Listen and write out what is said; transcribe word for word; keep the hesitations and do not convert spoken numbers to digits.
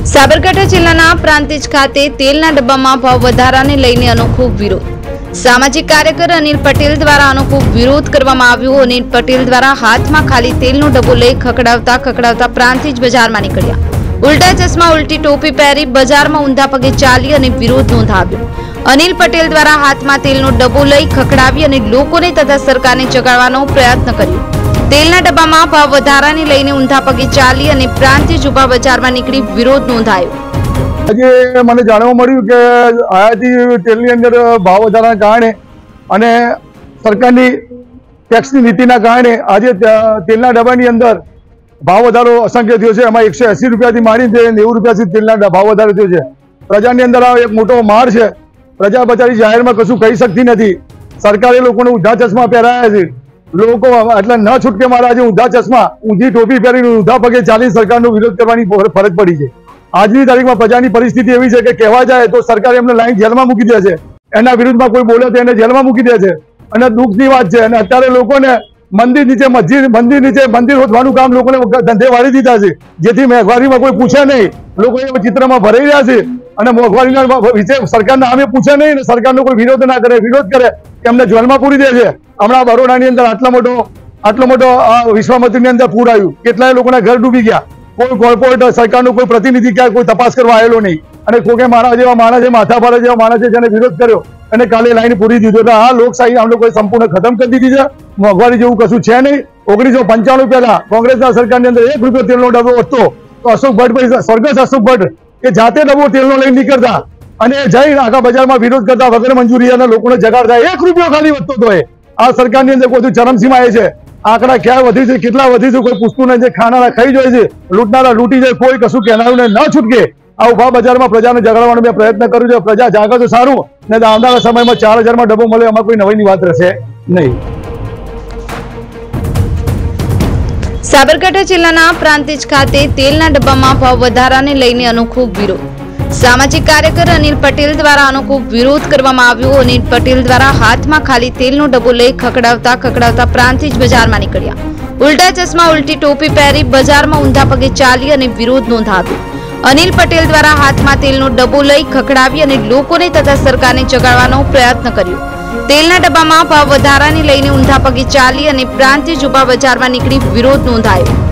સાબરકાંઠા જિલ્લાના પ્રાંતિજ ખાતે તેલના ડબ્બામાં ભાવ વધારાને લઈને અનોખો વિરોધ। સામાજિક કાર્યકર અનિલ પટેલ દ્વારા અનોખો વિરોધ કરવામાં આવ્યો। અનિલ પટેલ દ્વારા હાથમાં ખાલી તેલનો ડબ્બો લઈ ખખડાવતા ખખડાવતા પ્રાંતિજ બજારમાં નીકળ્યા। ઉલટા ચશ્મા ઉલટી ટોપી પહેરી બજારમાં ઊંધા પગે ચાલી અને વિરોધ નોંધાવ્યો। અનિલ પટેલ દ્વારા હાથમાં તેલનો ડબ્બો લઈ ખખડાવી અને લોકોને તથા સરકારને જગાડવાનો પ્રયત્ન કર્યો। તેલના ડબ્બામાં ભાવ વધારાને લઈને ઊંધા પગે ચાલી અને પ્રાંતિજ ઉભા બજારમાં નીકળી વિરોધ નોંધાયો। આજે મને જાણવા મળ્યું કે આયાતી તેલની અંદર ભાવ વધારાના કારણે અને સરકારની ટેક્સની નીતિના કારણે આજે તેલના ડબ્બાની અંદર ભાવ વધારો અસંખ્ય થયો છે। એમાં એકસો એસી રૂપિયાથી માંડીને નેવું રૂપિયા સુધી તેલના ભાવ વધારો થયો છે। પ્રજાની અંદર આ એક મોટો માર છે। પ્રજા બચારી જાહેરમાં કશું કહી શકતી નથી। સરકારે લોકોને ઊંધા ચશ્મા પહેરાયા છે। લોકો એટલે ન છૂટકે મારા આજે ઊંધા ચશ્મા ઊંધી ટોપી પહેરીને ઊંધા પગે ચાલી સરકારનો વિરોધ કરવાની ફરજ પડી છે। આજની તારીખમાં પ્રજાની પરિસ્થિતિ એવી છે કે કહેવા જાય તો સરકાર એમને લાઈન જેલમાં મૂકી દે છે। એના વિરુદ્ધમાં કોઈ બોલે તો એને જેલમાં મૂકી દે છે અને દુઃખની વાત છે। અને અત્યારે લોકોને મંદિર નીચે મસ્જિદ મંદિર નીચે મંદિર હોદવાનું કામ લોકોને ધંધે વાળી દીધા છે, જેથી મોંઘવારીમાં કોઈ પૂછે નહીં। લોકો એ ચિત્રમાં ભરાઈ રહ્યા છે અને મોંઘવારીના વિશે સરકારના સામે પૂછે નહીં, સરકારનો કોઈ વિરોધ ના કરે, વિરોધ કરે એમને જેલમાં પૂરી દે છે। હમણાં બરોડાની અંદર આટલો મોટો આટલો મોટો વિશ્વામિત્રીની અંદર પૂર આવ્યું, કેટલાય લોકોના ઘર ડૂબી ગયા। કોઈ કોર્પોરેટ સરકારનો કોઈ પ્રતિનિધિ ક્યાં કોઈ તપાસ કરવા આવેલો નહીં અને કોકે મારા જેવા માણસે માથા ભારે જેવા માણસે જેને વિરોધ કર્યો અને કાલે લાઈન પૂરી દીધો। એટલે આ લોકશાહી આમ લોકોએ સંપૂર્ણ ખતમ કરી દીધી છે। મોંઘવારી જેવું કશું છે નહીં। ઓગણીસો પંચાણું પહેલા કોંગ્રેસના સરકારની અંદર એક રૂપિયો તેલનો ડબ્બો વધતો તો અશોક ભટ્ટ સ્વર્ગસ્થ અશોક ભટ્ટ કે જાતે ડબ્બો તેલનો લઈને નીકળતા અને જઈને આખા બજારમાં વિરોધ કરતા વગર મંજૂરી અને લોકોને જગાડતા। એક રૂપિયો ખાલી વધતો તો એ આ સરકારની અંદર કોઈ ચરમસીમા એ છે। આંકડા ક્યાં વધી છે, કેટલા વધી છે કોઈ પૂછતું નથી। ખાનારા ખાઈ જાય છે, લૂંટનારા લૂંટી જાય, કોઈ કશું કહેનારું ન છૂટકે આ ઉભા બજારમાં પ્રજાને જગાડવાનો મેં પ્રયત્ન કર્યો છે। પ્રજા જાગે તો સારું, ને આવનારા સમયમાં ચાર હજારમાં ડબ્બો મળે એમાં કોઈ નવીની વાત રહેશે નહીં। સાબરકાંઠા જિલ્લાના પ્રાંતિજ ખાતે તેલના ડબ્બામાં ભાવ વધારાને લઈને અનોખો વિરોધ। સામાજિક કાર્યકર અનિલ પટેલ દ્વારા અનોખો વિરોધ કરવામાં આવ્યો। અનિલ પટેલ દ્વારા હાથમાં ખાલી તેલનો ડબ્બો લઈ ખખડાવતા ખખડાવતા પ્રાંતિજ બજારમાં નીકળ્યા। ઉલટા ચશ્મા ઉલટી ટોપી પહેરી બજારમાં ઊંધા પગે ચાલી અને વિરોધ નોંધાવ્યો। અનિલ પટેલ દ્વારા હાથમાં તેલનો ડબ્બો લઈ ખખડાવી અને લોકોને તથા સરકારને જગાડવાનો પ્રયત્ન કર્યો। તેલના ડબ્બામાં ભાવ વધારાને લઈને ઊંધા પગે ચાલી અને પ્રાંતિજ ઉભા બજારમાં નીકળી વિરોધ નોંધાયો।